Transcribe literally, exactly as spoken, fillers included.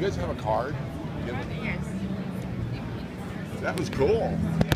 guys have a card? Yes. That was cool.